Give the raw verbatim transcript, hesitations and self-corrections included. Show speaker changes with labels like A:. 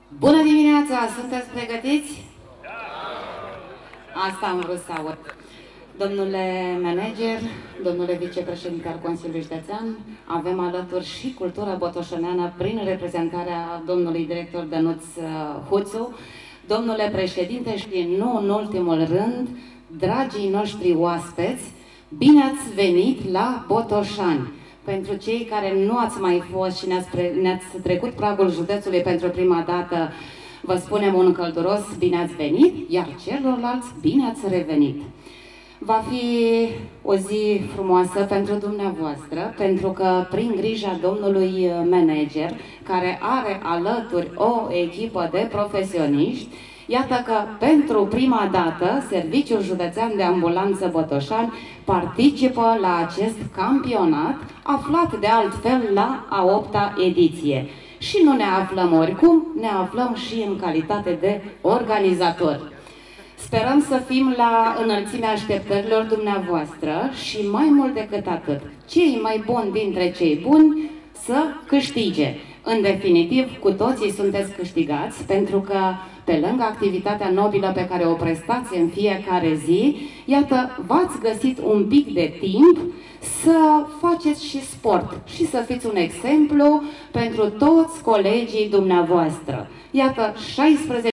A: Bună dimineața! Sunteți pregătiți? Asta am vrut să aud. Domnule manager, domnule vicepreședinte al Consiliului Județean, avem alături și cultura botoșăneană prin reprezentarea domnului director Dănuț Huțu. Domnule președinte și nu în ultimul rând, dragii noștri oaspeți, bine ați venit la Botoșani! Pentru cei care nu ați mai fost și ne-ați, ne-ați trecut pragul județului pentru prima dată, vă spunem un călduros bine ați venit, iar celorlalți bine ați revenit. Va fi o zi frumoasă pentru dumneavoastră, pentru că prin grija domnului manager, care are alături o echipă de profesioniști, iată că pentru prima dată Serviciul Județean de Ambulanță Botoșani participă la acest campionat, aflat de altfel la a opta ediție. Și nu ne aflăm oricum, ne aflăm și în calitate de organizatori. Sperăm să fim la înălțimea așteptărilor dumneavoastră și mai mult decât atât, cei mai buni dintre cei buni să câștige. În definitiv, cu toții sunteți câștigați, pentru că pe lângă activitatea nobilă pe care o prestați în fiecare zi, iată, v-ați găsit un pic de timp să faceți și sport și să fiți un exemplu pentru toți colegii dumneavoastră. Iată, șaisprezece